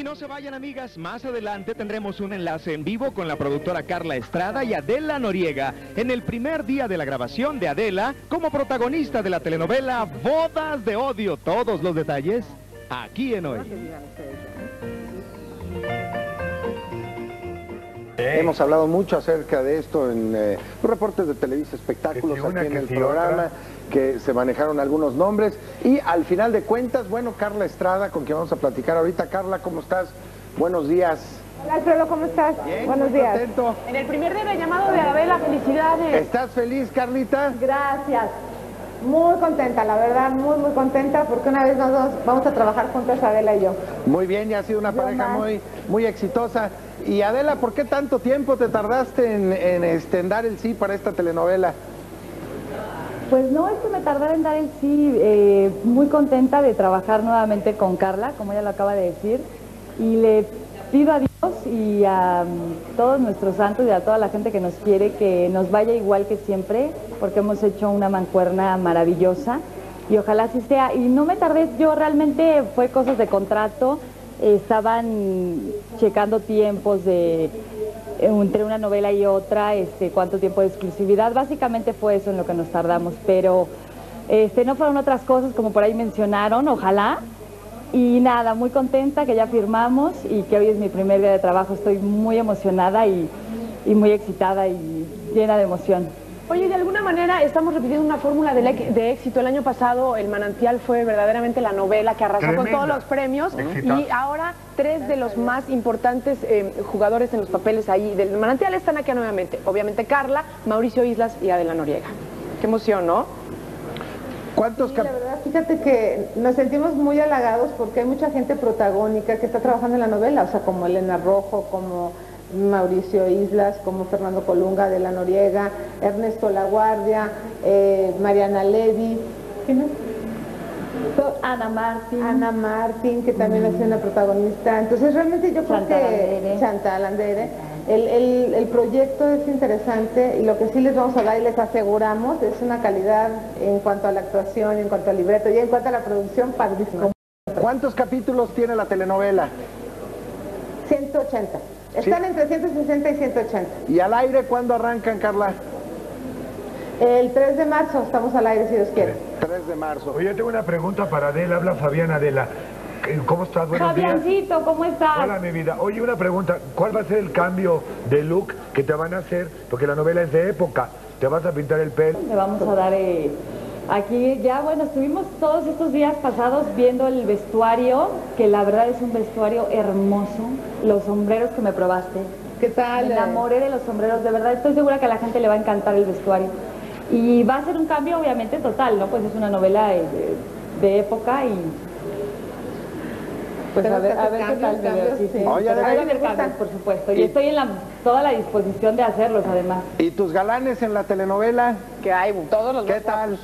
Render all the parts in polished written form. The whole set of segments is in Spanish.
Y no se vayan, amigas, más adelante tendremos un enlace en vivo con la productora Carla Estrada y Adela Noriega en el primer día de la grabación de Adela como protagonista de la telenovela Bodas de Odio. Todos los detalles aquí en Hoy. Hemos hablado mucho acerca de esto en reportes de Televisa Espectáculos, aquí en el programa, que se manejaron algunos nombres y al final de cuentas, bueno, Carla Estrada, con quien vamos a platicar ahorita. Carla, ¿cómo estás? Buenos días. Hola, Alfredo, ¿cómo estás? Bien, buenos días. Contento. En el primer día de llamado de Adela, felicidades. ¿Estás feliz, Carlita? Gracias. Muy contenta, la verdad, muy contenta, porque una vez nosotros vamos a trabajar juntos, Adela y yo. Muy bien, ya ha sido una pareja muy exitosa. Y Adela, ¿por qué tanto tiempo te tardaste en dar el sí para esta telenovela? Pues no es que me tardara en dar el sí, muy contenta de trabajar nuevamente con Carla, como ella lo acaba de decir, y le pido a Dios y a todos nuestros santos y a toda la gente que nos quiere que nos vaya igual que siempre, porque hemos hecho una mancuerna maravillosa y ojalá así sea. Y no me tardé, yo realmente fue cosas de contrato, estaban checando tiempos de entre una novela y otra, cuánto tiempo de exclusividad, básicamente fue eso en lo que nos tardamos, pero no fueron otras cosas como por ahí mencionaron, ojalá. Y nada, muy contenta que ya firmamos y que hoy es mi primer día de trabajo. Estoy muy emocionada y muy excitada y llena de emoción. Oye, de alguna manera estamos repitiendo una fórmula de éxito. El año pasado El Manantial fue verdaderamente la novela que arrasó con todos los premios. Y ahora tres de los más importantes jugadores en los papeles ahí del Manantial están acá nuevamente. Obviamente Carla, Mauricio Islas y Adela Noriega. Qué emoción, ¿no? ¿Cuántos sí, la verdad, fíjate que nos sentimos muy halagados porque hay mucha gente protagónica que está trabajando en la novela, o sea, como Elena Rojo, como Mauricio Islas, como Fernando Colunga, Adela Noriega, Ernesto Laguardia, Mariana Levy, ¿quién es? Ana Martín, que también es una protagonista. Entonces realmente yo creo que Chantal Andere, el proyecto es interesante y lo que sí les vamos a dar y les aseguramos es una calidad en cuanto a la actuación, en cuanto al libreto y en cuanto a la producción padrísima. ¿Cuántos capítulos tiene la telenovela? 180. Están entre 160 y 180. ¿Y al aire cuándo arrancan, Carla? El 3 de marzo estamos al aire, si Dios quiere. 3 de marzo. Oye, tengo una pregunta para Adela. Habla Fabián. Adela. ¿Cómo estás? Buenos días. Fabiancito, ¿cómo estás? Hola, mi vida. Oye, una pregunta. ¿Cuál va a ser el cambio de look que te van a hacer? Porque la novela es de época. ¿Te vas a pintar el pelo? Le vamos a dar... Aquí ya, bueno, estuvimos todos estos días pasados viendo el vestuario, que la verdad es un vestuario hermoso. Los sombreros que me probaste. ¿Qué tal? Me enamoré de los sombreros, de verdad. Estoy segura que a la gente le va a encantar el vestuario. Y va a ser un cambio, obviamente, total, ¿no? Pues es una novela de época y... Pues a ver qué tal. Sí. Oye, hay que hacer cambios, por supuesto. Y estoy en toda la disposición de hacerlos, además. ¿Y tus galanes en la telenovela? Que hay todos los... ¿Qué tal?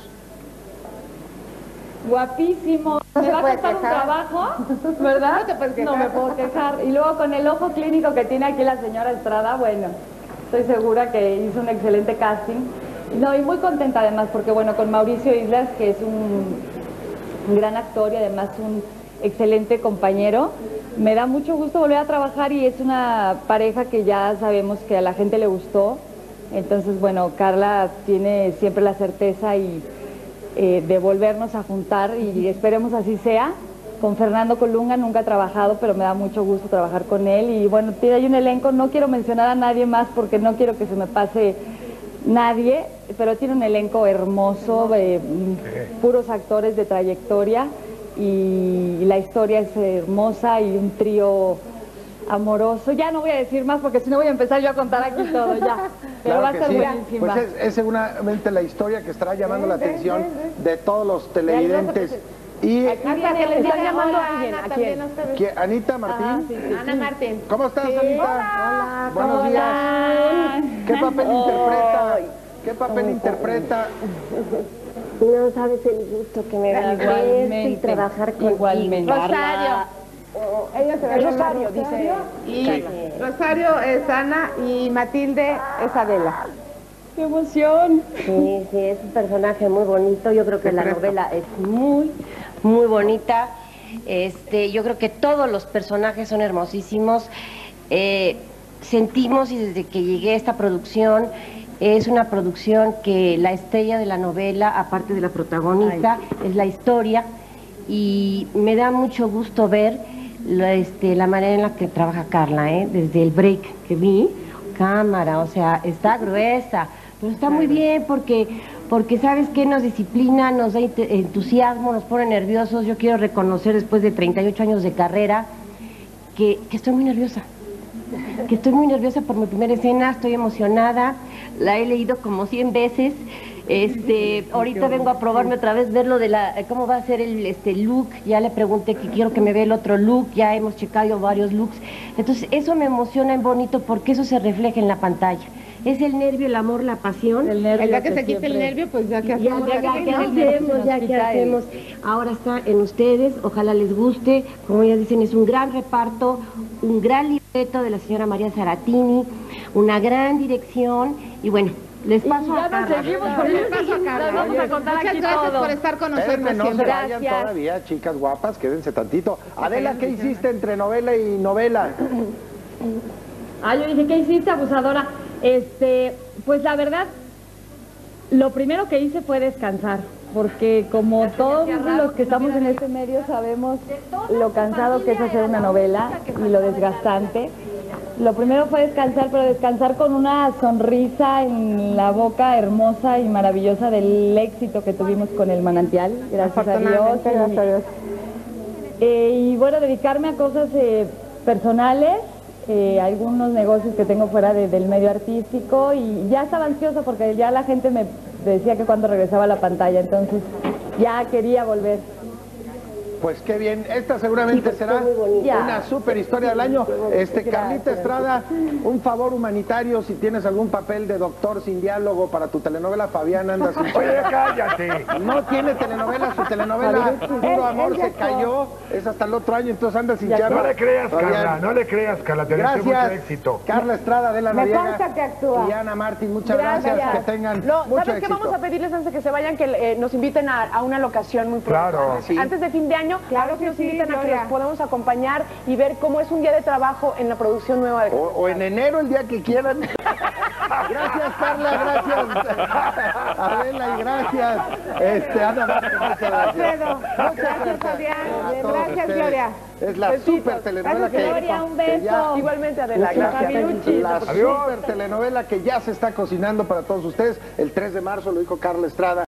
Guapísimo. Me va a costar un trabajo, ¿verdad? No te puedes quejar. No me puedo quejar. Y luego con el ojo clínico que tiene aquí la señora Estrada, bueno, estoy segura que hizo un excelente casting. No, y muy contenta además, porque bueno, con Mauricio Islas, que es un gran actor y además un excelente compañero, me da mucho gusto volver a trabajar y es una pareja que ya sabemos que a la gente le gustó. Entonces, bueno, Carla tiene siempre la certeza de volvernos a juntar y esperemos así sea. Con Fernando Colunga nunca he trabajado, pero me da mucho gusto trabajar con él. Y bueno, hay un elenco, no quiero mencionar a nadie más porque no quiero que se me pase nadie, pero tiene un elenco hermoso, puros actores de trayectoria y la historia es hermosa y un trío amoroso. Ya no voy a decir más porque si no voy a empezar yo a contar aquí todo ya. Pero Claro va a que ser sí. buenísima. Pues es seguramente la historia que estará llamando la atención de todos los televidentes. Y Anita, que le está llamando a alguien. ¿A quién? ¿Anita Martín? Sí. Ana Martín. ¿Cómo estás, Anita? Hola. Buenos días. ¿Qué papel interpreta? ¿Qué papel interpreta? No sabes el gusto que me da verte y trabajar contigo. Igualmente. Rosario. Ella se llama Rosario, dice. Y Rosario es Ana y Matilde es Adela. ¡Qué emoción! Sí, es un personaje muy bonito. Yo creo que la novela es muy bonita. Yo creo que todos los personajes son hermosísimos. Sentimos, y desde que llegué a esta producción, es una producción que la estrella de la novela, aparte de la protagonista, es la historia, y me da mucho gusto ver la manera en la que trabaja Carla, desde el break que vi, cámara, o sea, está gruesa, pero está muy bien porque ¿sabes qué? Nos disciplina, nos da entusiasmo, nos pone nerviosos. Yo quiero reconocer, después de 38 años de carrera, que estoy muy nerviosa. Que estoy muy nerviosa por mi primera escena, estoy emocionada, la he leído como 100 veces. Ahorita vengo a probarme otra vez, ver lo de cómo va a ser el look. Ya le pregunté que quiero que me vea el otro look, ya hemos checado varios looks. Entonces eso me emociona en bonito porque eso se refleja en la pantalla. Es el nervio, el amor, la pasión. El día que se quite el nervio, pues ya que hacemos. Ya que hacemos. Ahora está en ustedes, ojalá les guste. Como ellas dicen, es un gran reparto, un gran libreto de la señora María Saratini, una gran dirección, y bueno, les paso a Carla. Vamos a contar muchas aquí gracias todo por estar con nosotros. No se vayan todavía, chicas guapas, quédense tantito. Adela, ¿qué hiciste entre novela y novela? Yo dije, ¿qué hiciste, abusadora? Pues la verdad, lo primero que hice fue descansar, porque como todos los que estamos en este medio sabemos lo cansado que es hacer una novela y lo desgastante. Lo primero fue descansar, pero descansar con una sonrisa en la boca hermosa y maravillosa del éxito que tuvimos con El Manantial, gracias a Dios. Gracias a Dios. Y bueno, dedicarme a cosas personales, algunos negocios que tengo fuera del medio artístico, y ya estaba ansiosa porque ya la gente me decía que cuando regresaba a la pantalla, entonces ya quería volver. Pues qué bien, esta seguramente será una super historia del año. Carlita Estrada, un favor humanitario, si tienes algún papel de doctor sin diálogo para tu telenovela, Fabián anda sin... Oye, cállate. No tiene telenovela, su telenovela Puro Amor se cayó, es hasta el otro año, entonces anda sin llama. No le creas, Carla, no le creas, Carla, te deseo mucho éxito. Carla Estrada, Adela Noriega. Me consta que actúa. Y Ana Martín, muchas gracias, que tengan mucho ¿sabes éxito. qué vamos a pedirles antes de que se vayan? Que nos inviten a una locación muy pronto. Claro. Sí. Antes de fin de año, claro que nos invitan a que los podamos acompañar y ver cómo es un día de trabajo en la producción nueva de... O en enero, el día que quieran. Gracias, Carla, gracias. Adela, y gracias. Ana Martín, muchas gracias. Gracias, Fabián. Gracias, Gloria. Es la super telenovela que... Gloria, un beso. Igualmente, Adela, gracias. La super telenovela que ya se está cocinando para todos ustedes. El 3 de marzo, lo dijo Carla Estrada.